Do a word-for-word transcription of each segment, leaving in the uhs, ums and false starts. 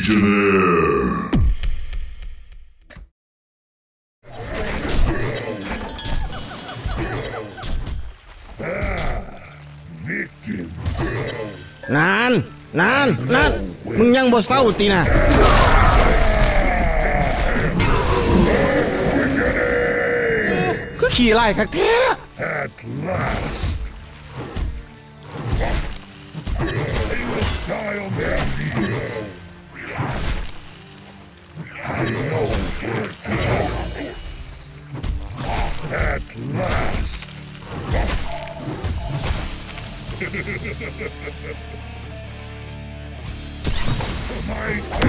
Legionnaire. นานนานนานมึงยังบ่เศร้าตีนะก็ขี่ไล่คักแท้ At last. They will die on their knees. I know where to go. At last. My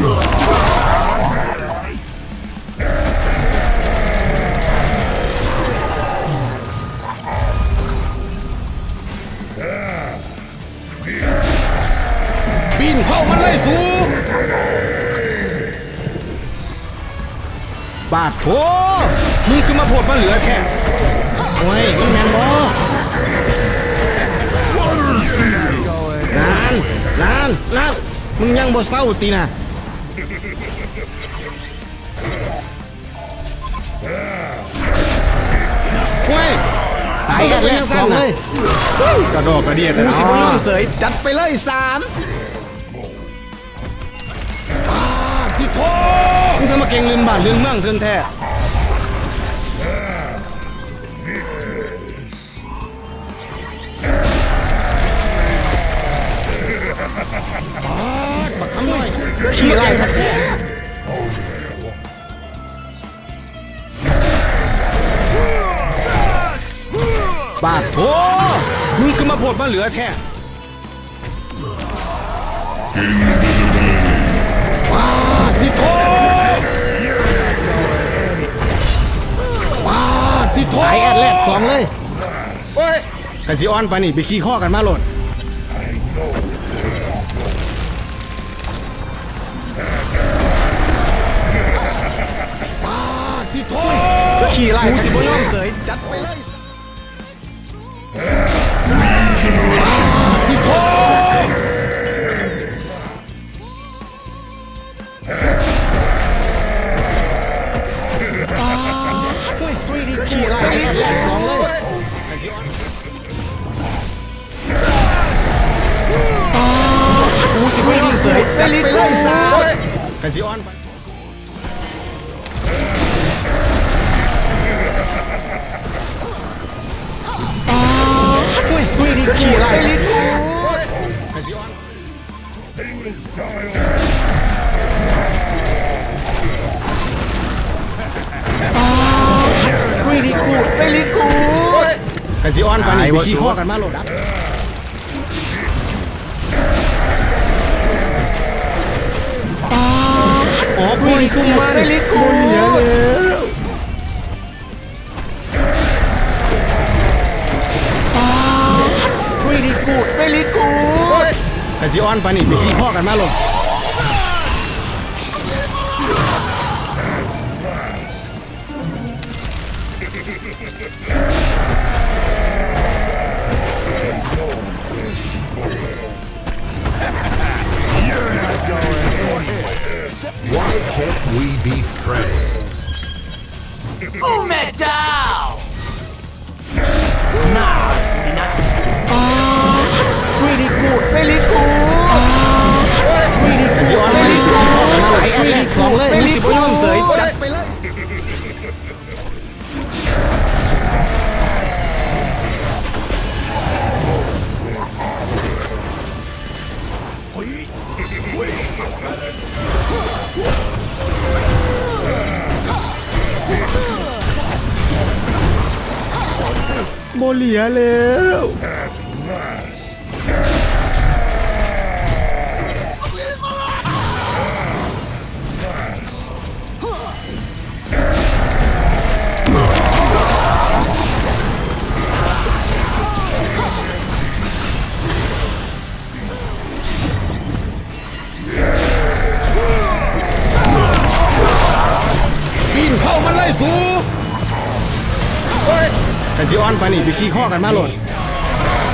ปีนเข้ามันเลยสูบาดโถมึงคือมาโผดมาเหลือแค่โอ้ยมึงแมนบอนานนานนานมึงยังบ่เศร้าตีนะโอ้ยตายกันแล้วสองเลยกระโดดกระเดียดกูสิบยอมเสยจัดไปเลยสามที่โถมึงจะมาเก่งลืมบ้านลืมเมืองเทินแท้บักทำหน่อยขี่ไล่ครับแท้บาดโถมึงคือมาโผดมาเหลือแท้บาดที่โถบาดที่โถไอ้แอดแรกสองเลยโอ้ยกันจีออนไปนี่ไปขี้ข้อกันมาโหลดบาดที่โถก็ขี่ไล่กูสิบยอมเสยจัดไปเลยที่โถขี่ไล่สองเลยกูสิบไม่ยอมเสยจัดไปเลยสามกันจีออนขี่ไล่ลิกูลิกูไปลิกูกันจีออนไปนี่ไปขี่ข้อกันมาโหลดอัพอ๋อพูดซุ่มมาไปลิกูเยอะเลยลิกูไปลิกูกันจีออนไปนี่ไปขี่ข้อกันมาโหลด Why can't we be friends? Oh, Metal! Nah, not. Really good, really good. Really good, really good. ไอ้แอดสองเลยสิบยอมเสยจัดไปเลยโมเหลียแล้วปีนเข้ามันเลยสูกันจีออนไปนี่ไปขี่ข้อกันมาโหลด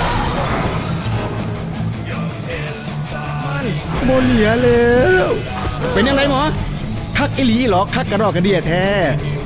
โมเหลียแล้วเป็นยังไงหมอคักอีหลีหรอกคักกระรอกกระเดียแท้